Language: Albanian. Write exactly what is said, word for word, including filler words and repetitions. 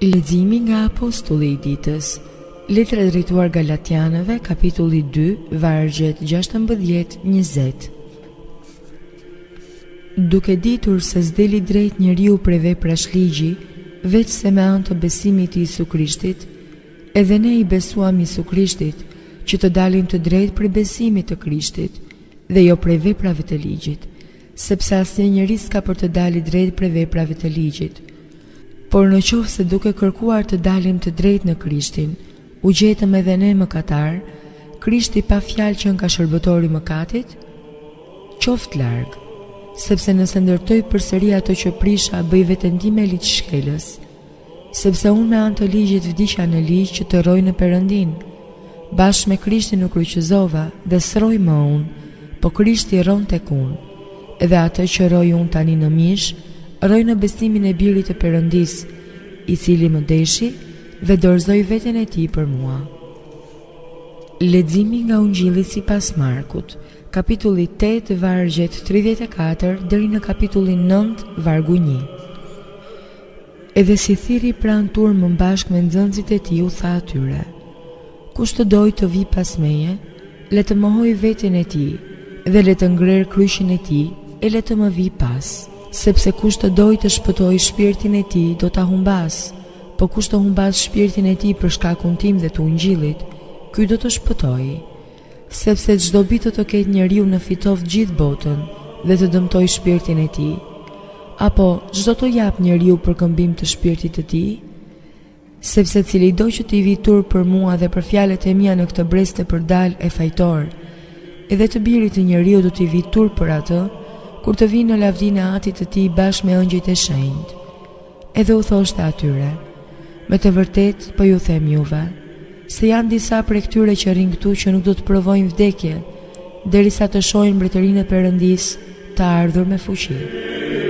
Leximi nga Apostulli i ditës. Letra drejtuar Galatianëve, kapitulli dy, vargjet gjashtëmbëdhjetë njëzet. Duke ditur se s'deli drejt njeriu prej veprash ligji, veç se me anë të besimit i Isu Krishtit, edhe ne i besuam Isu Krishtit, që të dalim të drejt prej besimit të Krishtit, dhe jo prej veprave të ligjit, sepse asnjë njeri s'ka për të dalë drejt prej veprave të ligjit. Por në qoftë se duke kërkuar të dalim të drejt në Krishtin, u gjetëm edhe ne mëkatar, Krishti pa fjalë që nga shërbëtori i mëkatit, qoftë larg, sepse nëse ndërtoj përsëri ato që prisha, bëj veten time ligjshkelës, sepse unë me anë të ligjit vdiqja në ligj që të rroj në Perëndin. Bashkë me Krishtin u kryqëzova dhe s'rroj më unë, po Krishti rron tek unë. Edhe atë që rroj unë tani në mish, rroj në besimin e Birit të Perëndis, i cili më deshi dhe dorëzoi veten e tij për mua. Leximi nga Ungjilli sipas Markut, kapitulli tetë, vargjet tridhjetë e katër deri në kapitullin nëntë, vargu një. Edhe si thiri pranë turmën bashkë me nxënësit e tij, u tha atyre: Kush të dojë të vi pas meje, le të mohoj veten e tij, dhe le të ngrer kryqin e tij, e le të më vi pas. Sepse kush të dojë të shpëtojë shpirtin e tij, do ta humbas, po kush të humbas shpirtin e tij për shkakun tim dhe të Ungjillit, ky do të shpëtojë. Sepse çdo bit të ketë njeriu në fitoft gjithë botën dhe të dëmtoj shpirtin e tij, apo çdo të jap njeriu për këmbim të shpirtit të tij? Sepse cili do që t'i vi turp për mua dhe për fjalët e mia në këtë brez të përdal e fajtor, edhe të birit të njeriu do t'i vi turp për atë, kur të vinë në lavdinë e Atit të tij bashkë me ëngjëjt e shenjtë. Edhe u thoshte atyre: Me të vërtet, po ju them juve, se janë disa prej këtyre që rrin këtu që nuk do të provojnë vdekje, derisa të shohin mbretërinë e Perëndisë të ardhur me fuqi.